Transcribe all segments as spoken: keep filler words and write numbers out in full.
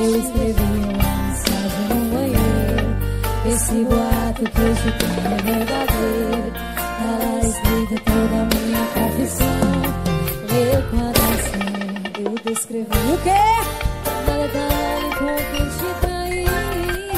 eu escrevi uma mensagem no banheiro. Esse boato que eu chutei é verdadeiro. Tá lá escrita toda a minha confissão. Meu coração, eu descrevi o quê? Nada dá com quem te trair.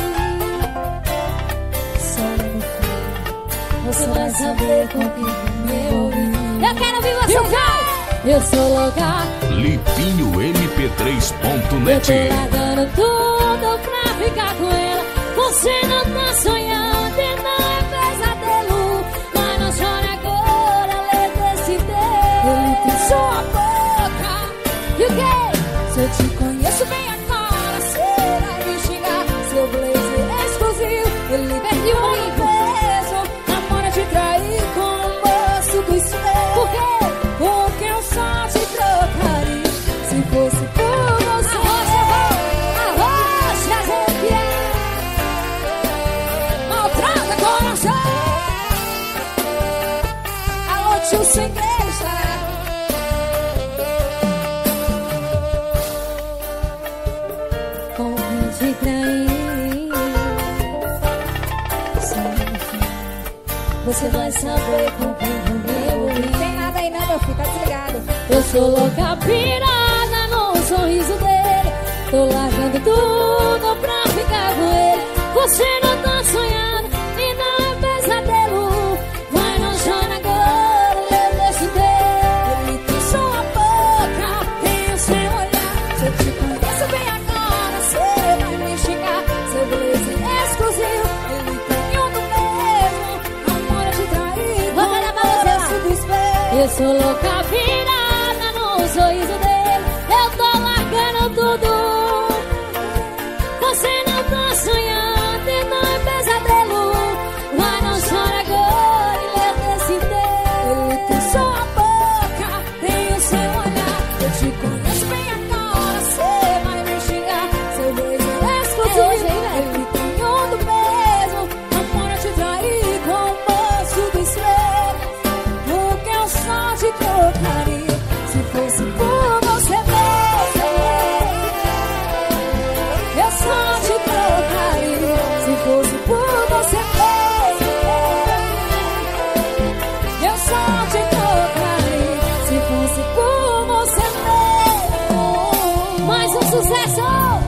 Só no fim você vai saber com quem me ouvir. Eu quero ouvir você cantar. Eu sou louca. Lipinho M P três ponto net. Eu tô largando tudo pra ficar com ela. Você não tá sonhando e não é pesadelo. Mas não chore agora, leva esse dedo. Ele tem sua boca. E o quê? Se eu te conheço bem agora, você vai me xingar. Seu blazer exclusivo, ele perdeu um peso. Namora te trair com o moço do espelho. Por quê? Porque eu só te trocaria se fosse por você. Arroz, fazer que é maltrata coração. Alô, tio segredo, será? Com quem te trair, você vai saber com quem eu vou. Não tem nada aí não, meu filho, tá desligado. Eu sou louca pirada no sorriso dele. Tô largando tudo pra ficar com ele. Você não tá sonhando e não é pesadelo. Vai, não chora agora, eu deixo dele. Ele tem sua boca, tem o seu olhar. Se eu te conheço bem agora, você vai me xingar. Seu blazer exclusivo, ele tem um do mesmo. Amor, eu te traí, vou dar pra você do espelho. Eu sou louca virada no sorriso dele. Eu tô largando tudo. Você não tá sonhando e não é pesadelo. Vai, não chora agora e leva esse dedo. Ele tem sua boca, tem o seu olhar. Eu te conheço bem agora, você vai me xingar. Seu beijo é exclusivo, ele tem um do mesmo. Amor, eu te traí com o moço do espelho. Porque eu só te trocaria se fosse por você mesmo. Eu só te trocaria se fosse por você mesmo. Eu só te trocaria se fosse por você mesmo. Mais um sucesso.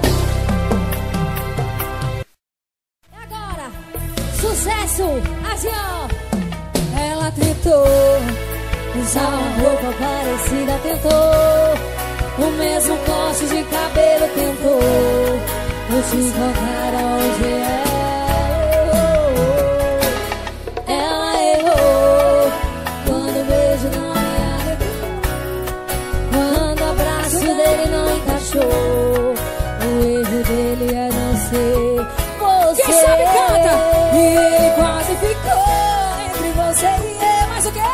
E agora, sucesso, assim ó. Ela tentou usar uma roupa parecida, tentou o mesmo corte de cabelo, tentou. Vou te encontrar onde é. Ela errou quando o beijo não me alegrou, quando o abraço dele não encaixou. O erro dele é não ser você. Quem sabe canta! E ele quase ficou entre você e eu. Mas o quê?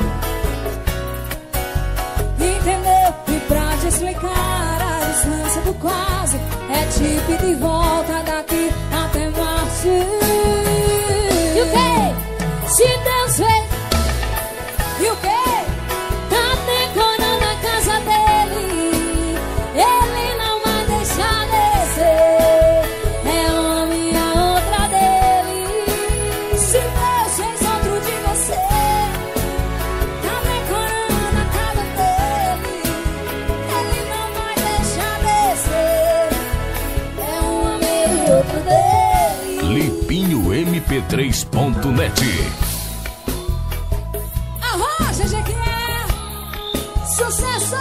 Entendeu? E pra te explicar a distância do quase é tipo ir de volta daqui até março. E o quê? Se Deus fez. E o quê? Tá decorando a casa dele. Ele não vai deixar descer. É uma minha, outra dele. Se Deus fez outro de você, tá decorando a casa dele. Ele não vai deixar descer. É uma minha e outra dele. Lipinho M P três ponto net. A Rocha que é sucesso.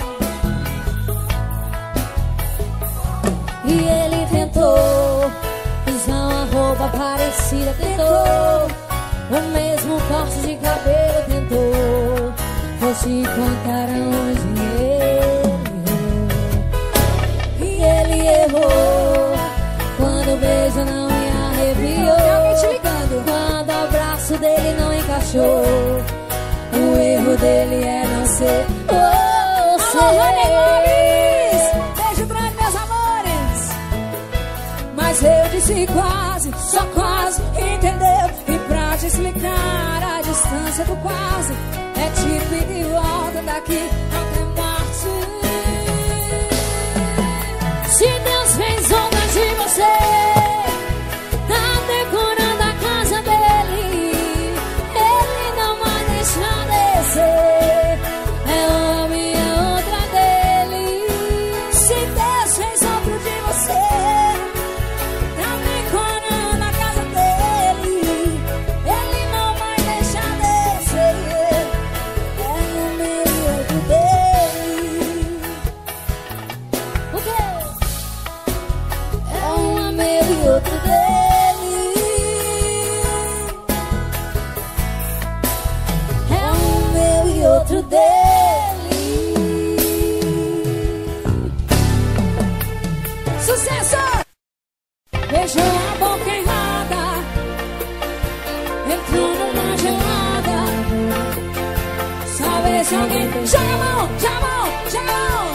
E ele tentou usar uma roupa parecida, tentou o mesmo corte de cabelo, tentou. Vou te contar onde ele errou. E ele errou quando o beijo não me arrepiou. Tem alguém te ligando. Quando o abraço dele não encaixou. O erro dele é não ser você. Beijo grande, meus amores. Mas eu disse quase, só quase, entendeu? E pra te explicar a distância do quase é tipo ir de volta daqui até março. Se Deus fez Saber se alguém joga a mão, joga a mão, joga a mão.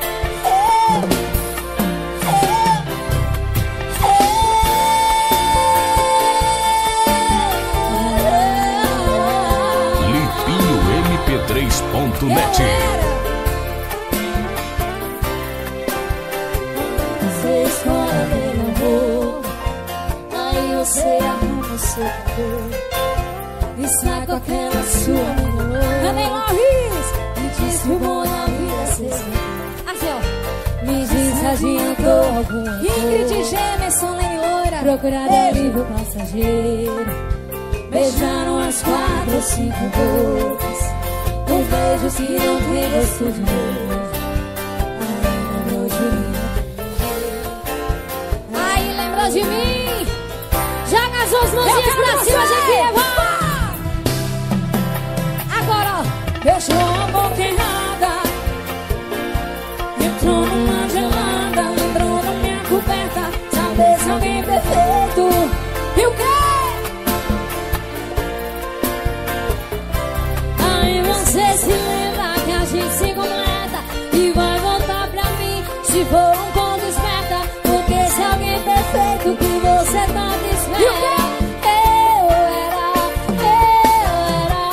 Lipinho M P três ponto net. Você escolhe meu amor, aí você arruma o seu cabelo e sai com aquela sua amiga louca. Nem Loris me diz que o bom na vida é ser assim, ó. Me diz se adiantou alguma coisa. Ingrid, Gemerson, Lene Loura. Procurar alívio passageiro, beijaram as quatro ou cinco bocas, com beijos que não tem gosto de beijo. Aí lembrou de mim, aí lembrou de mim. Joga as duas mãozinhas pra cima, gente. Agora, ó, beijou a boca errada, entrou numa gelada, lembrou da minha coberta. Saber se alguém perfeito. E o quê? Aí você se lembra que a gente se completa e vai voltar pra mim se for um pouco esperta. Porque se alguém perfeito que você tanto espera. E o quê? Eu era, eu era,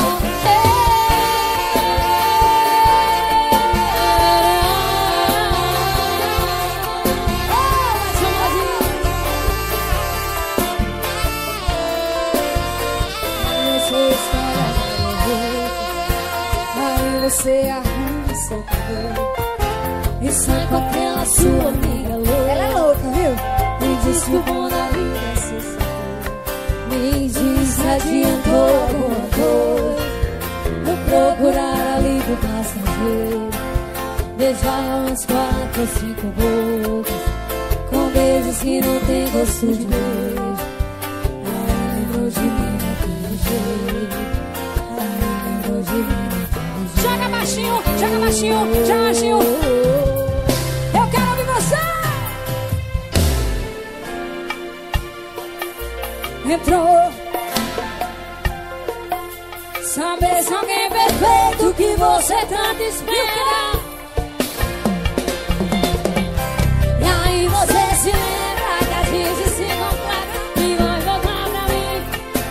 você arruma seu cabelo e sai com aquela sua amiga louca. Ela é louca, viu? Me diz que o bom da vida é ser solteiro. Me diz se adiantou alguma coisa. Vou procurar alívio passageiro, beijar umas quatro ou cinco bocas, com beijos que não tem gosto de beijo. Aí lembrou de mim naquele jeito. Aí lembrou de mim. Joga baixinho, joga baixinho, joga baixinho. Eu quero ouvir você. Entrou. Saber se alguém é perfeito que você tanto espera. E aí você se lembra que a gente se completa e vai voltar pra mim.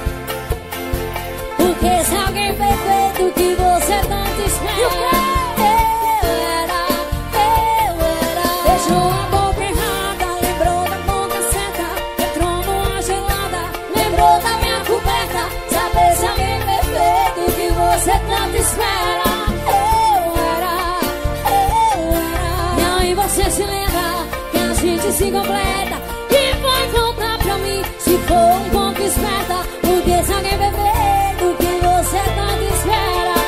Porque se alguém é perfeito que você tanto espera. Eu era, eu era. Beijou a boca errada, lembrou da boca certa, entrou numa gelada, lembrou da minha coberta. Saber se alguém é perfeito que você tanto espera. Eu era, eu era. E aí você se lembra que a gente se completa e vai voltar pra mim se for um pouco esperta. Porque se alguém é perfeito que você tanto espera.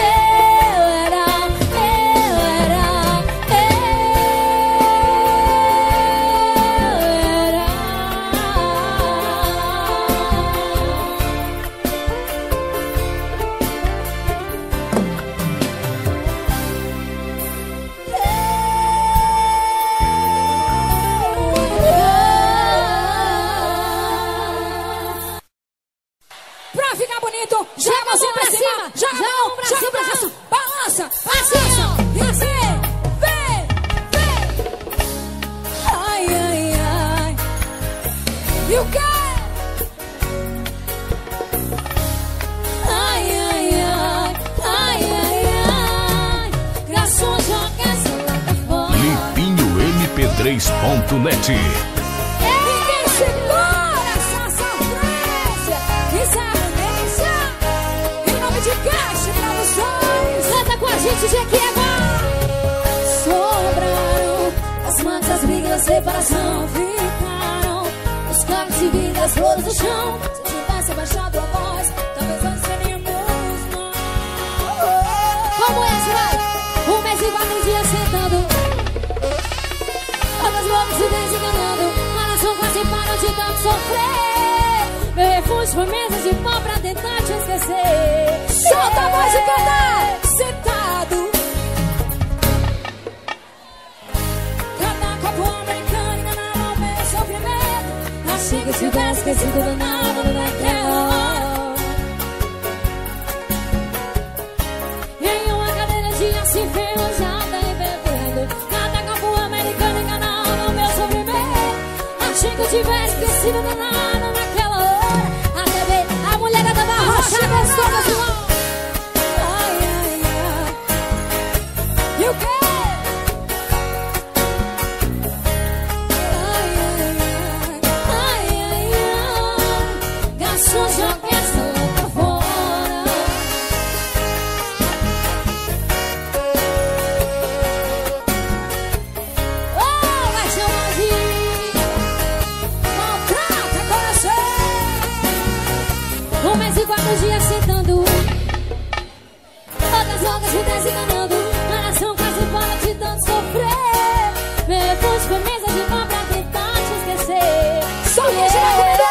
três ponto net. Ninguém segura essa sofrência, excelência, em nome de Caixa Produções. Canta com a gente, Jequieba. Sobraram as mágoas, as brigas, a separação. Ficaram os corpos e vidas, flores no chão. Se eu tivesse abaixado a voz, talvez nós seríamos nós. Como é, vai? Um mês e quatro dias sentando, outras loucas se desenganando, a nação quase parou de tanto sofrer. Meu refúgio foi mesa de pó pra tentar te esquecer. Solta a voz e canta, sentado. Cada copo americano enganava o meu sofrimento. Achei que tivesse esquecido danado naquela hora. E em uma tivesse esquecido danado naquela hora. Até ver a mulher da Dama Rocha gostou desse mal. Ai, ai, ai. E o quê? Ai, ai, ai. Ai, ai, ai. Garçom, joga essa louca fora. Oh, vai chamar de maltrata coração. Um mês e quatro dias sentando, outras longas me desenganando. Coração quase fora de tanto sofrer. Meu pulso foi mesa de mão pra tentar te esquecer. Só que você vai comigo!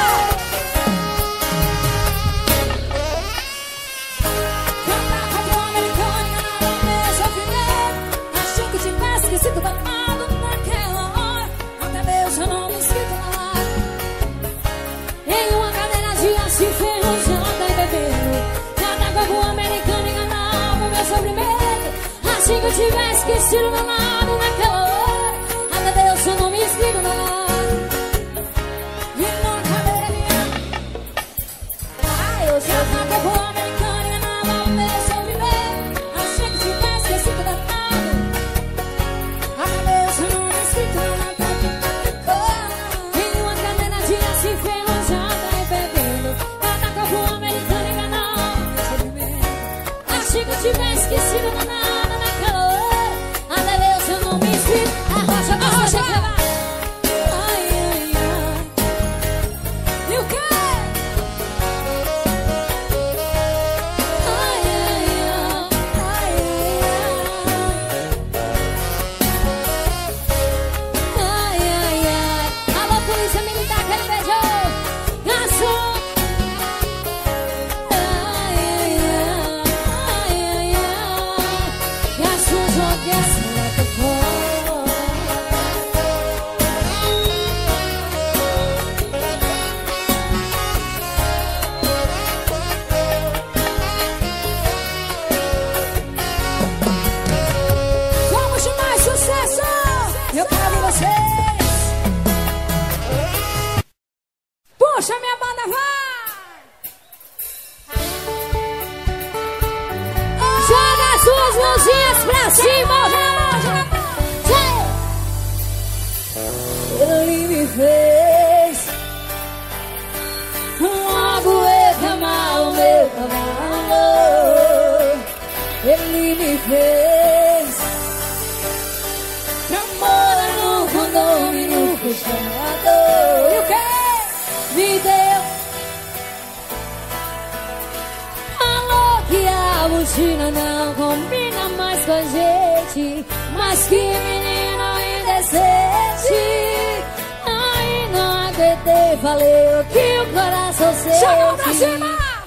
Cantava pro americano, enganava o meu sofrimento. Achei que tivesse esquecido danado naquela hora. Até Deus eu não me esquito na live. Em uma cadeira de aço enferrujada e bebendo. Cantava pro americano, enganava o meu sofrimento. Achei que eu tivesse esquecido danado naquela hora. Até Deus eu não me esquito na live. E numa cadeira de aço. Ai, eu já tava pro americano, enganava o meu sofrimento. Achei que tivesse esquecido danado. Até Deus eu não me esquito na live. Em uma cadeira de aço enferrujada e bebendo. Cantava pro americano, enganava o meu sofrimento. Achei que eu tivesse esquecido danado naquela hora. Até Deus eu não me esquito. A rocha, a rocha, ai, ai, ai. E o quê? Ai, ai, ai, ai, ai, ai, ai. Alô, polícia militar, quero beijou. Garçom. Ai, ai, ai, ai, ai. Garçom, joga essa louca fora. Vamos de mais sucesso! Eu quero ver vocês! Puxa, minha banda, vai! Joga as suas mãozinhas pra cima! Ele me fez uma bueta mal, meu cavalo. Ele me fez pra morar num condomínio fechado. E o quê? Me deu. Falou que a mochila não combina mais com a gente. Mas que menina indecente. Aí não aguentei, falei o que o coração sente. Joga pra cima!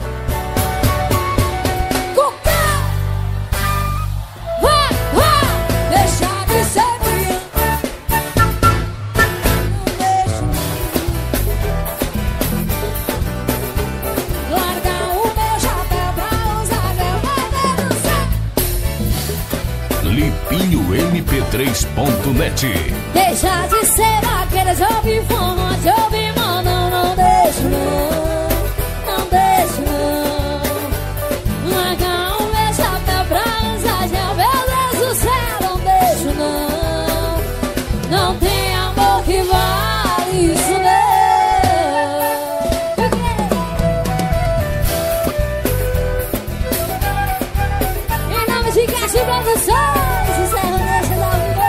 Cuca! Vai, vai! Deixa de ser criança. Não deixa largar o meu chapéu pra usar meu poder. Lipinho M P três ponto net. Deixa de ser aquele jovem forma, jovem mano, não deixo não, não deixo não. Largar o meu chapéu pra usar gel, meu Deus do céu, não deixo não. Não tem amor que vale isso não. Em nome de Caixa Produções, encerro nesse da vida.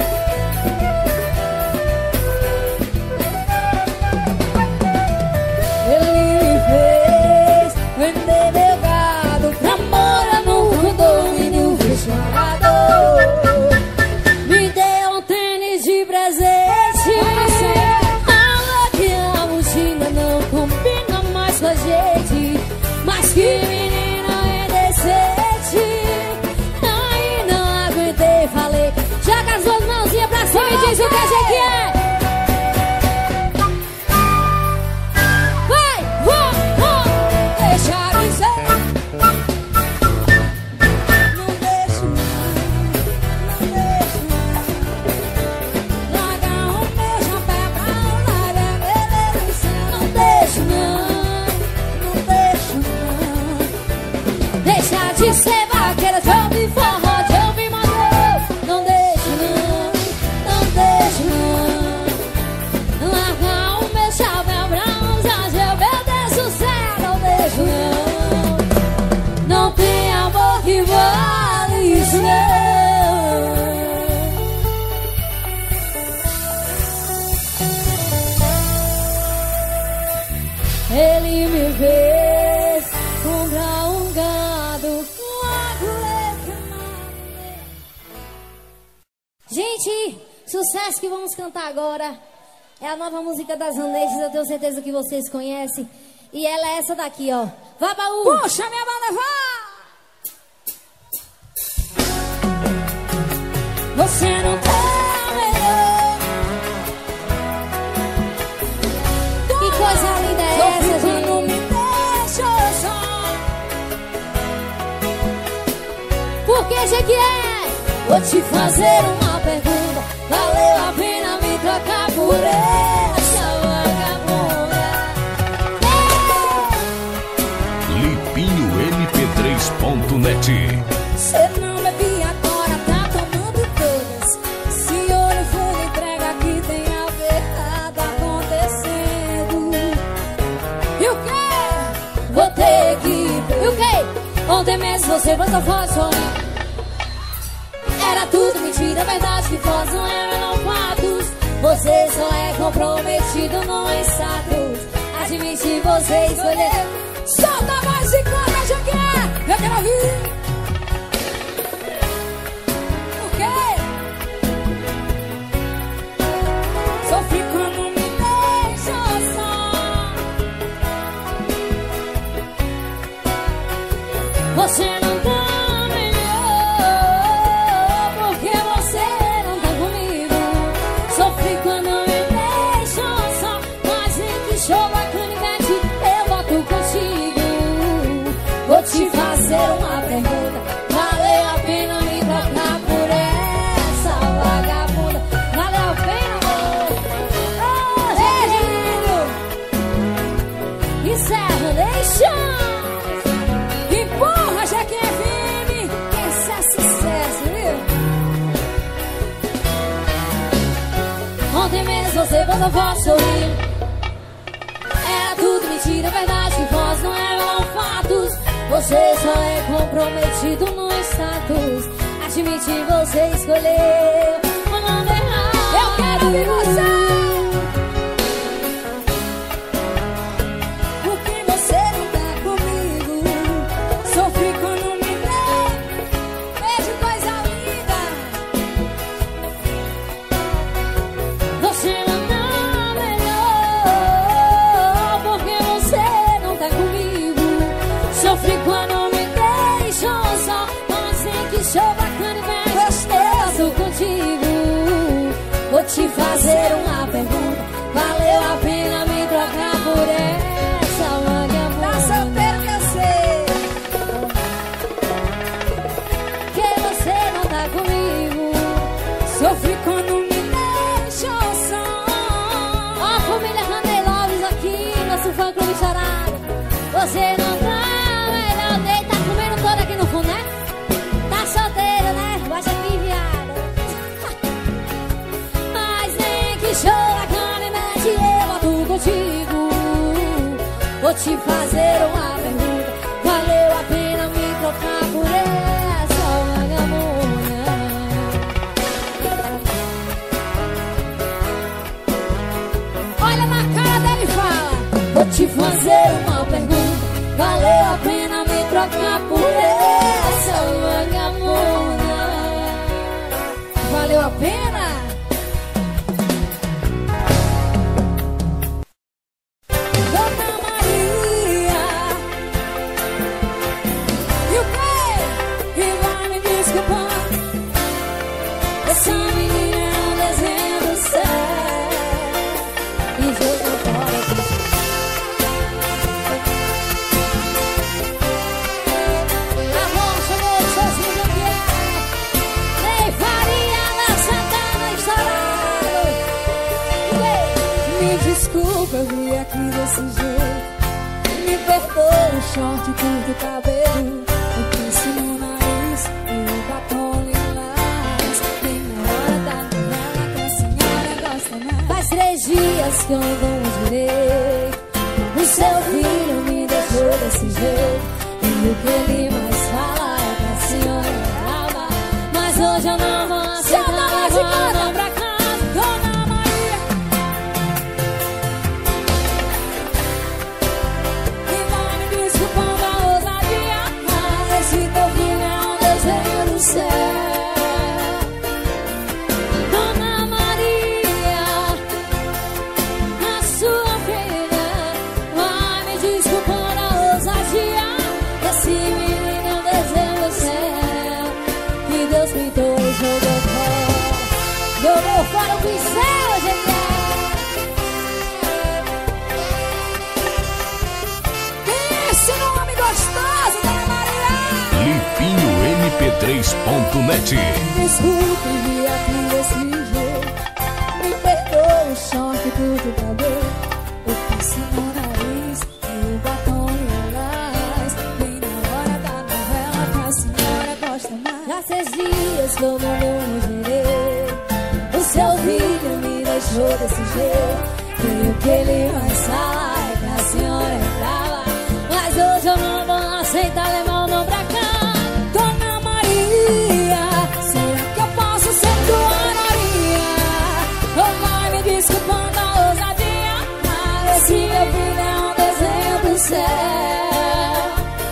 Ele me fez vender meu gado pra morar num condomínio fechado. Me deu um tênis de presente. Falou que a mochila não combina mais com a gente. Mas que menina indecente. Aí não aguentei, Ele me fez comprar um gado. Gente, sucesso que vamos cantar agora é a nova música das Aneixas. Eu tenho certeza que vocês conhecem. E ela é essa daqui, ó. Vá, baú! Puxa minha mão, levar! Você não tá melhor. Que coisa linda é essa, gente? Não me deixa só. Por que, Jequié? Vou te fazer uma pergunta. Valeu a pena me trocar por essa vagabunda? Lipinho M P três ponto net. Cê não bebe agora, tá tomando todas. Se olho fundo, entrega que tem algo errado acontecendo. E o quê? Vou ter que... E o quê? Ontem mesmo você botou foto sorrindo. Era tudo mentira, verdade que fotos não eram não fatos. Você só é comprometido, não é status. Admite você escolher. Solta a voz e canta, Jequié! Eu quero ouvir! Por quê? Sofri quando me deixou só. Você não tá melhor, porque você não tá comigo. Sofri quando me deixou só, mas em que show bacana, Ivete, eu volto contigo. Vou te fazer uma pergunta. Valeu a pena me trocar por essa vagabunda? Valeu a pena, amor? Oh, Jequié! Isso é Relations! Empurra, Jequié F M! Esse é sucesso, viu? Ontem mesmo você botou foto sorrindo. Era tudo mentira, verdade que voz não eram fatos. Você só é comprometido no status. Admite você escolheu mandando errado. Eu quero ouvir você! Porque você não tá comigo. Sofri quando me dei. Beijo, coisa linda. Você não tá melhor, porque você não tá comigo. Sofri quando me deixou só, mas sei que show bacana, Ivete, eu tô contigo. Vou te fazer uma pergunta. Valeu a pena me trocar por essa vagabunda? Tá solteiro que eu sei. Que você não tá comigo. Sofri quando me deixou só. Ó a família Randy Loves aqui, nosso fã clube charada. Você não tá melhor, nem tá comendo toda aqui no fundo, né? Tá solteiro, né? Baixa aqui, viado. Mas nem que show bacana, Ivete, eu volto contigo. Vou te fazer uma pergunta. Valeu a pena me trocar por essa vagabunda? Olha na cara dele e fala. Vou te fazer uma pergunta. Valeu a pena me trocar por essa vagabunda? Valeu a pena? Dona Maria. E o quê? E vai me desculpar. Essa menina é um desenho do céu. E jogo fora de amor, chamou o sozinho do que é. Nem faria na Santana estourado. Me desculpa, eu vim aqui desse jeito. Me perdoa o short curto e cabelo. Eu penso no nariz e o batom lilás. Bem na hora da novela que a senhora gosta mais. Faz três dias que eu não direito. O seu filho me deixou desse jeito. E o que ele mais fala é pra senhora amar. p três ponto net. Desculpe vir aqui desse jeito, me perdoa o choque do teu cabelo, o piercing no nariz e o batom lilás, bem na hora da novela que a senhora gosta mais. Já seis dias que eu não me gerei, o seu vídeo me deixou desse jeito, e o que ele mais fala é que a senhora é brava, mas hoje eu não vou aceitar levar o nome pra cá. Dona Maria, será que eu posso ser tua Maria? Oh, vai me desculpando a ousadia, mas esse meu filho é um desenho do céu.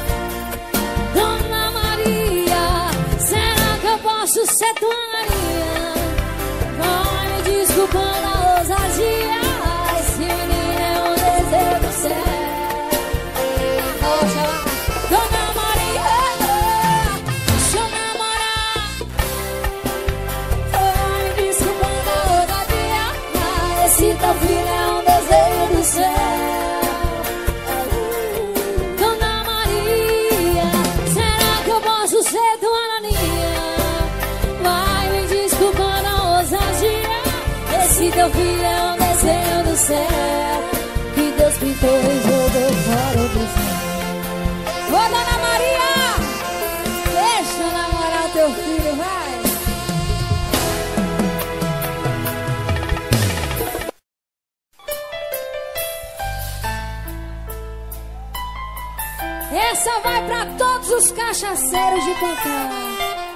Dona Maria, será que eu posso ser tua Maria? Vai me desculpando a ousadia, esse menino é um desenho do céu. Poxa lá, Dona Maria, deixa eu namorar. Ai, me desculpando a ousadia, mas esse teu filho é um desenho do céu. Dona Maria, será que eu posso ser tua naninha? Vai me desculpando a ousadia, esse teu filho é um desenho do céu, que Deus pintou e jogou fora o desenho. Ô, Dona Maria, deixa eu namorar o teu filho, vai. Essa vai pra todos os cachaceiros de Pantera.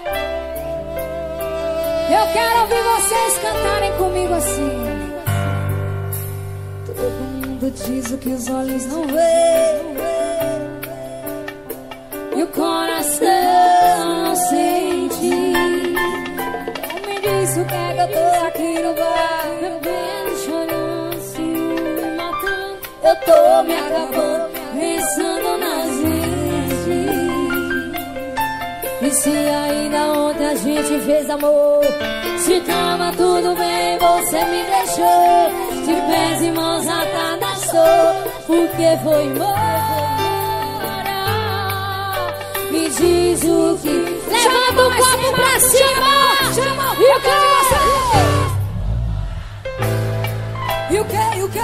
Eu quero ouvir vocês cantarem comigo assim. Todo mundo diz o que os olhos não veem e o coração não sente. Não me diz o que é que eu tô aqui no bar, bebendo, chorando, se me matando. Eu tô me acabando, pensando na gente. E se ainda ontem a gente fez amor, se tava tudo bem, você me deixou de pés e mãos atadas, sou porque foi embora. Me diz o que, levanta o copo pra cima, chama o que de você. E o que, e o que?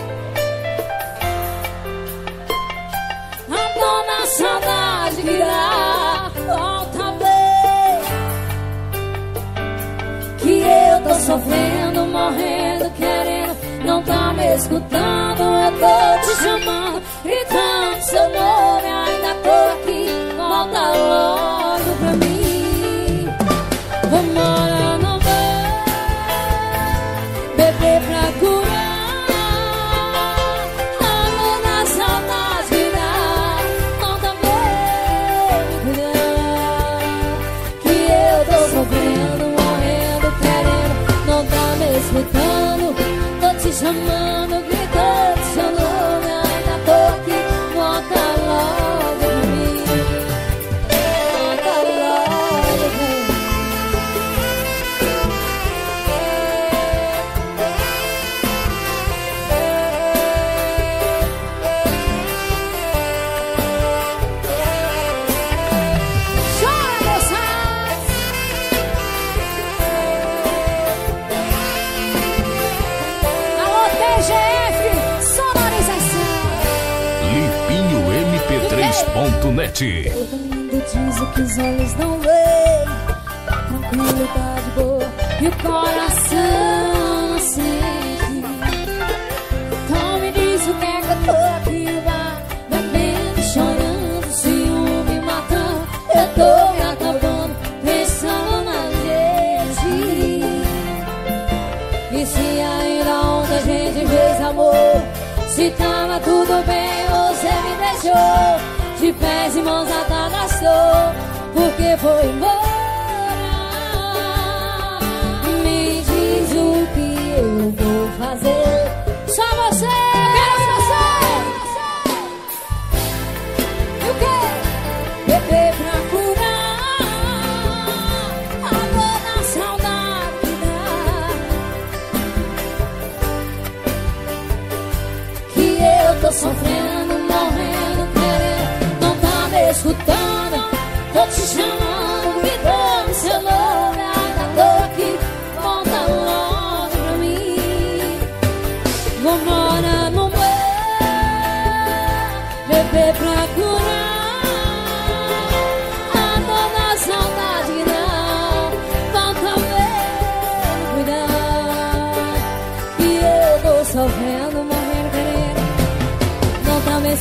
A dona saudade virá outra vez, que eu tô sofrendo, morrendo, querendo, não tá me escutando. Eu tô te chamando, gritando seu nome, ainda tô aqui, volta logo pra mim. Vambora, não vai beber pra curar a dona saudade virá outra vez, que eu tô sofrendo, morrendo, querendo, não tá me escutando. Tô te chamando, gritando seu nome, ainda tô aqui, volta logo pra mim. Volta logo pra mim. Chora, moçada! Alô, T G F, sonorização. Lipinho M P três ponto net. Todo mundo diz o que os olhos não veem, tranquilidade boa e o coração não sente. Então me diz o que é que eu tô aqui no bar, bebendo, chorando, ciúme matando. Eu tô me acabando, pensando na gente. E se ainda ontem a gente fez amor, se tava tudo bem, você me deixou de pés e mãos atadas, sou porque foi embora. Me diz o que eu vou fazer. Só você, quero você. E o quê? Beber pra curar a dor da saudade dá, que eu tô sofrendo, morrendo, querendo, não tá me escutando. Tô te chamando,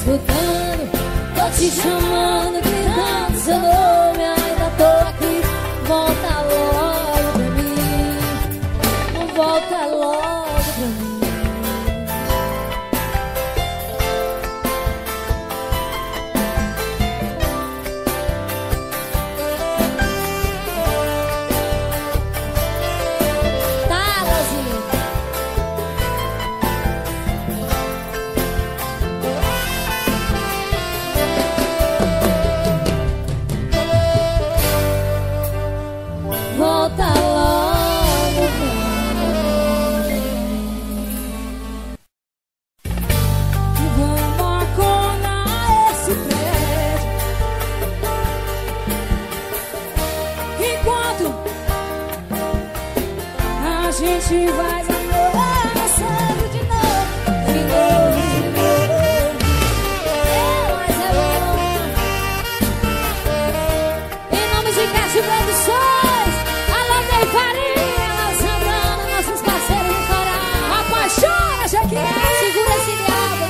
escutando, tô te chamando, gritando seu nome. Ainda tô aqui, volta logo pra mim, volta logo pra mim. Volta logo pra mim. Vamos acordar esse prédio enquanto a gente vai amanhecendo de novo, de novo, de novo. É, mas é bom. Em nome de Cássio Produções, Farinha, Santana, nossos parceiros do Pará. Apaixona, Jequié, segura esse diabo.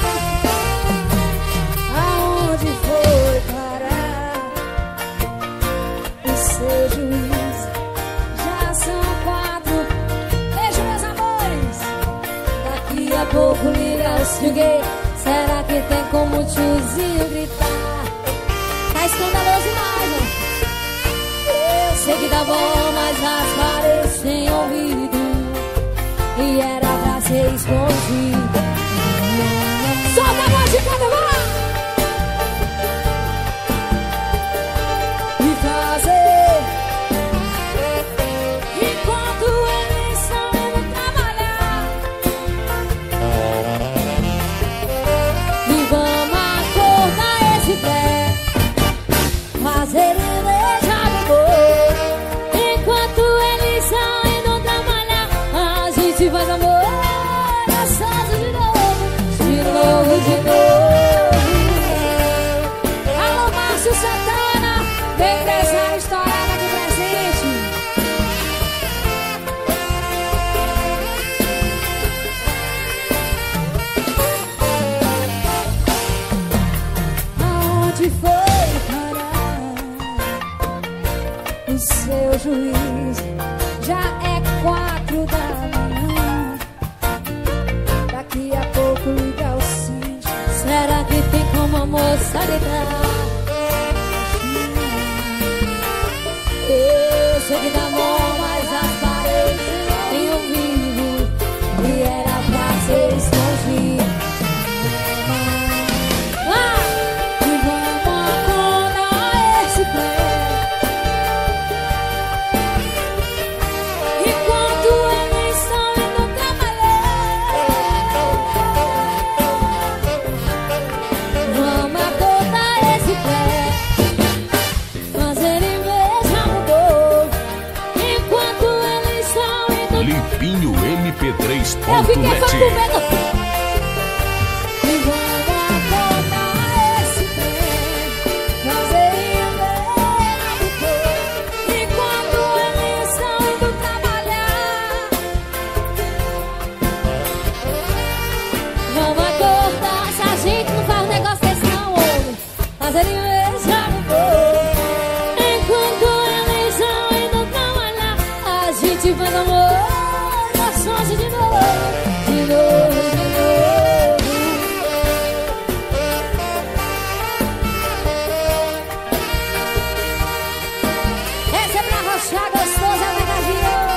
Aonde foi parar o seu juiz? Já são quatro. Beijo, meus amores. Daqui a pouco liga o Silguei. Será que tem como o tiozinho gritar? Tá escandaloso demais, né? Sei que tá bom, mas as paredes têm ouvido e era pra ser escondido. Solta a voz de cada um e fazer enquanto eles estão indo trabalhar. E vamos acordar esse pé, fazer ele deixar de boa. Faz amor, gostoso de novo, de novo, de novo. Alô, Márcio Santana, vem dessa história aqui presente. Aonde foi parar o seu juiz? Já é quatro da manhã. Daqui a pouco liga o cinto. Será que tem como a moça gritar? Eu sei que dá bom, mas as paredes têm ouvido e era pra ser escondido. Ah! E vamos acordar esse pé enquanto eles estão indo trabalhar. Vamos acordar esse pé, fazer em vez já mudou. Enquanto eles estão indo. Limpinho M P três ponto net. Eu fiquei com medo. E vamos acordar esse pé, fazer em vez já mudou. Enquanto eles estão indo trabalhar. Vamos acordar, se a gente não faz um negócio desse não, homem. Fazer em vez já mudou. Enquanto eles estão indo trabalhar, a gente faz amor, gostoso de novo, de novo, de novo. Esse é pra arrochar gostoso, é verdadeiro.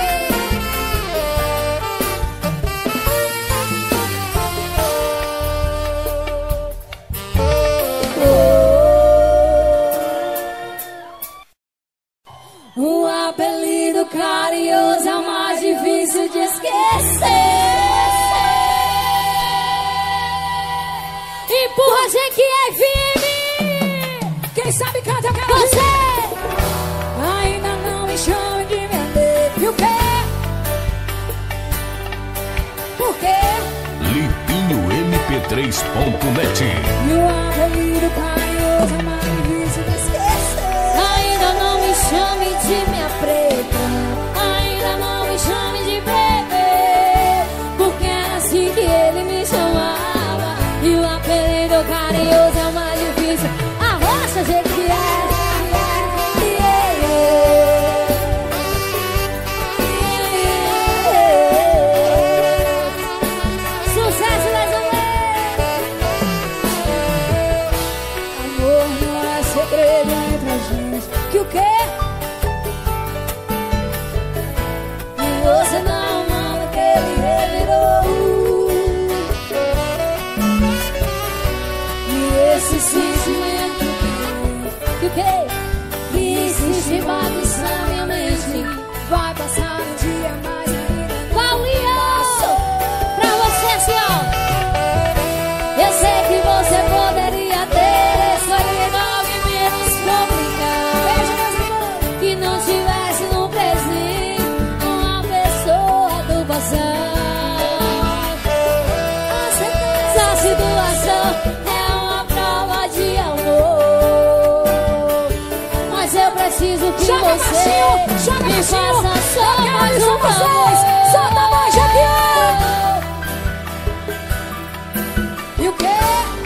O apelido carinhoso é o mais difícil de esquecer. Empurra, gente, F M. Quem sabe canta, eu quero você. Ainda não me chame de minha lei. E o quê? Por quê? Limpinho M P três ponto net. E o apelido carinhoso é o mais difícil de esquecer. Ainda não me chame de minha preta, ainda não me chame de bebê, porque era assim que ele me chamava. E o apelido carinhoso baixinho. faça só Eu quero mais isso um com vocês. Solta a voz aqui, ó. E o quê?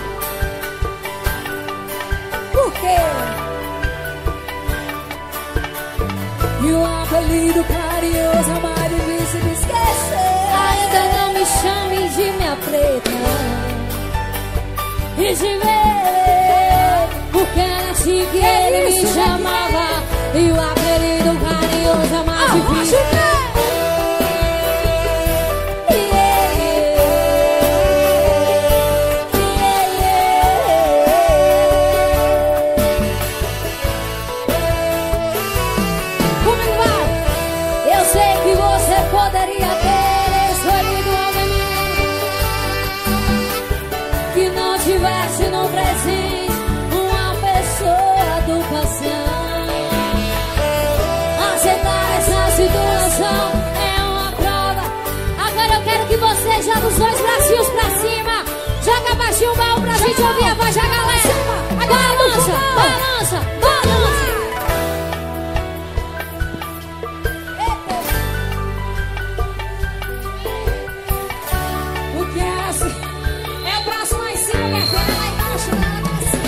Por quê? E o apelido carinhoso, mais difícil de esquecer. Ainda não me chame de minha preta e de ver, porque era assim que ele me isso, chamava. E o apelido carinhoso é mais difícil. Comigo vai. Eu sei que você poderia ter escolhido alguém que não tivesse no presente uma pessoa do passado. Aceitar essa situação é uma prova. Agora eu quero que você jogue os dois bracinhos pra cima. Joga baixinho o baú pra gente ouvir a voz da galera. Balança, balança, balança. O que é assim? É o braço lá em cima, minha filha, lá embaixo, lá embaixo.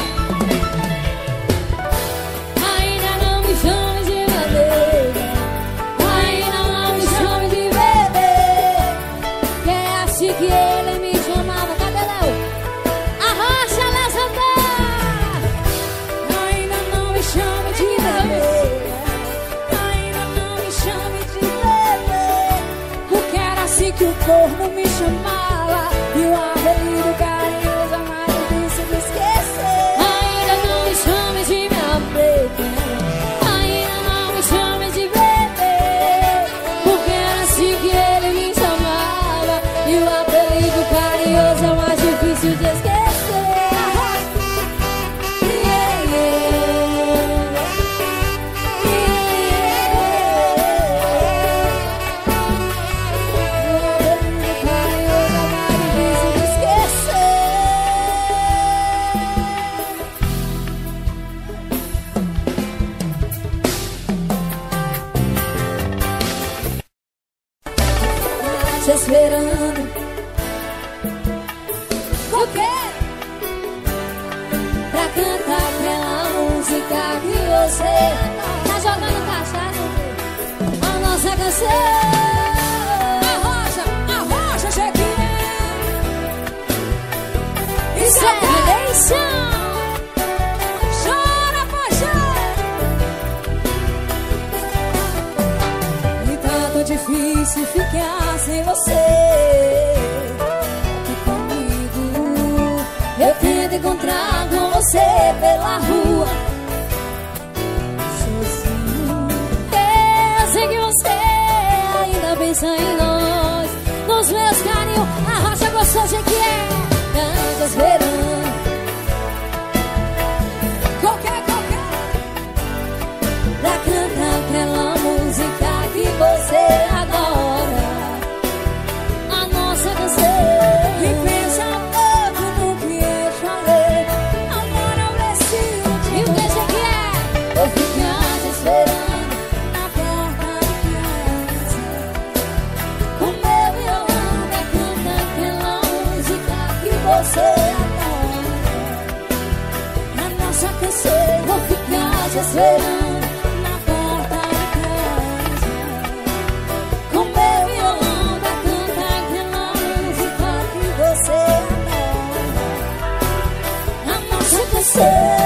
Ainda não me chame de madeira, ainda não me chame de bebê, que é assim que ele me chamava. Cadê Léo? Arrocha, Léo Santana. Ainda não me chame de bebê. Ainda não me chame de bebê. Porque era assim que o corno me chamava. E o apelido carinhoso é mais difícil de esquecer. Ainda não me chame de minha preta, ainda não me chame de bebê, porque era assim que ele me chamava. E o apelido carinhoso é mais difícil de esquecer. Yeah, yeah. Te esperando. O quê? Pra cantar aquela música que você tá jogando cachaça, a nossa canção. Arrocha, arrocha, Jequinha. Isso é Redenção. chora, paixão. E tanto difícil ficar sem você. Aqui comigo. Eu tento encontrar com você pela rua, Sozinho. eu sei que você ainda pensa em nós, nos meus carinhos. A rocha gostosa que é, canta esperando. Qualquer, qualquer. Pra cantar aquela música que você adora, a nossa canção. E pensa pouco no que eu falei. Amor, eu preciso de E o que você quer? Eu ficar te esperando na porta de casa. com meu violão pra cantar aquela música que você adora, A nossa canção. vou ficar te esperando Na porta de casa. com meu violão pra cantar aquela música que você adora, a nossa canção.